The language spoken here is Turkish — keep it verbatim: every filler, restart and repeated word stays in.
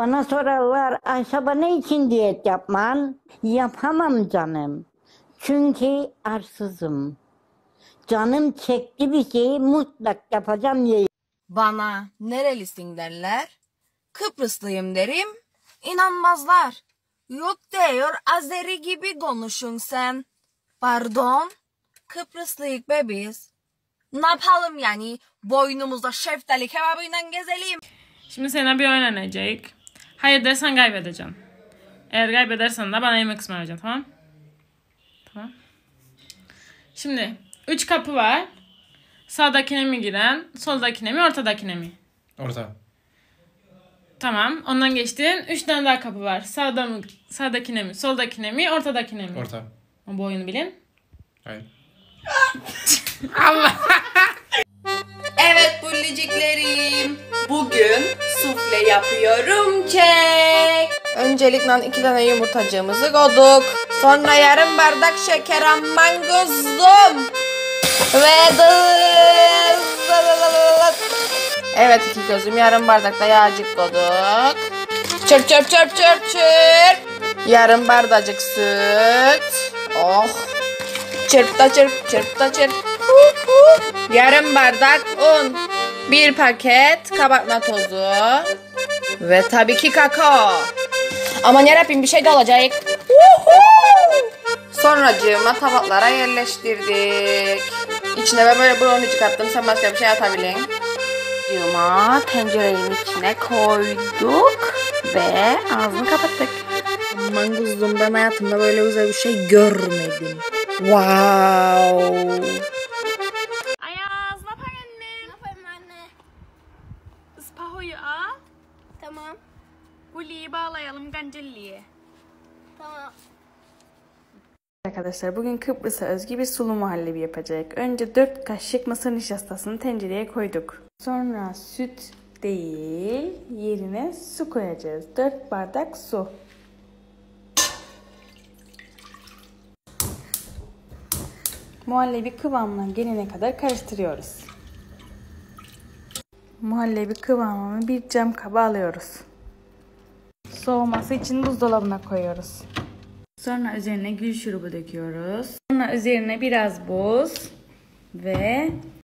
Bana sorarlar Ayşe ne için diyet yapman? Yapamam canım. Çünkü arsızım. Canım çekti bir şeyi mutlak yapacağım diye. Bana nerelisin derler. Kıbrıslıyım derim. İnanmazlar. Yok diyor Azeri gibi konuşun sen. Pardon. Kıbrıslıyık be biz. Ne yapalım yani? Boynumuzda şeftali kebabıyla gezelim. Şimdi sana bir oyun oynayacak. Hayır dersen kaybedeceksin. Eğer kaybedersen de bana yemek ısmarlayacaksın, tamam? Tamam. Şimdi üç kapı var. Sağdakine mi giren, soldakine mi, ortadakine mi? Orta. Tamam. Ondan geçtin. Üç tane daha kapı var. Sağda mı, sağdakine mi, soldakine mi, ortadakine mi? Orta. O bu oyunu bilin. Hayır. Allah. Evet bulliciklerim. Bugün sufle yapıyorum kek. Öncelikle iki tane yumurtacığımızı koyduk. Sonra yarım bardak şeker amman kuzum. Ve dıt. Evet iki gözüm yarım bardakta yağcık koyduk. Çırp çırp çırp çırp çırp. Yarım bardacık süt. Oh. Çırp da çırp çırp da çırp. Yarım bardak un. Bir paket kabartma tozu. Ve tabii ki kakao. Aman yarabbim bir şey de olacak. Sonracığıma tabaklara yerleştirdik. İçine ben böyle brownie çıkarttım. Sen başka bir şey atabilin. Cığıma tencerenin içine koyduk. Ve ağzını kapattık. Aman kuzum ben hayatımda böyle güzel bir şey görmedim. Wow. Ayaz, ne yapıyorsun anne? Ne yapayım anne? Ispahoyu al. Tamam. Guli'yi bağlayalım gancelliye. Tamam. Arkadaşlar bugün Kıbrıs'a özgü bir sulu muhallebi yapacak. Önce dört kaşık mısır nişastasını tencereye koyduk. Sonra süt değil yerine su koyacağız. dört bardak su. Muhallebi kıvamına gelene kadar karıştırıyoruz. Muhallebi kıvamını bir cam kaba alıyoruz. Soğuması için buzdolabına koyuyoruz. Sonra üzerine gül şurubu döküyoruz. Sonra üzerine biraz buz ve